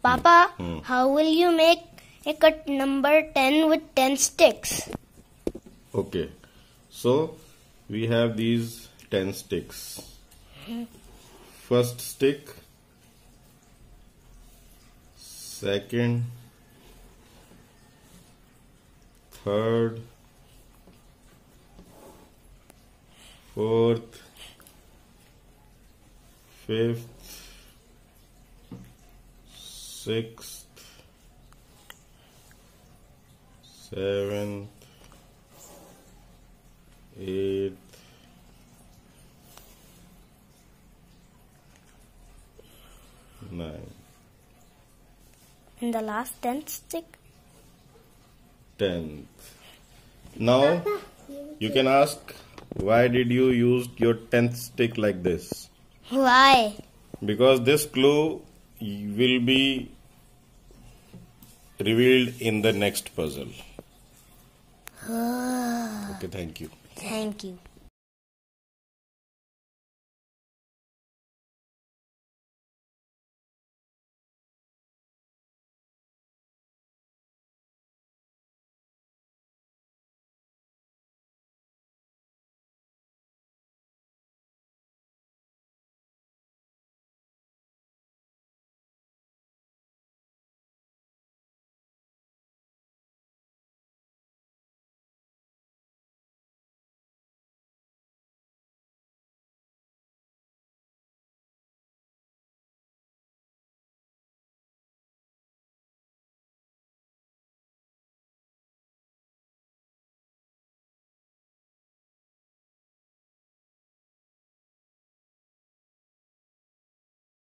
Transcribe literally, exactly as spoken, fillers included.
Papa, Hmm. how will you make a cut number ten with ten sticks? Okay. So we have these ten sticks. First stick, second, third, fourth, fifth, sixth, seventh, eighth, ninth, And the last tenth stick? tenth. Now you can ask, why did you use your tenth stick like this? Why? Because this clue will be revealed in the next puzzle. Okay, thank you. Thank you.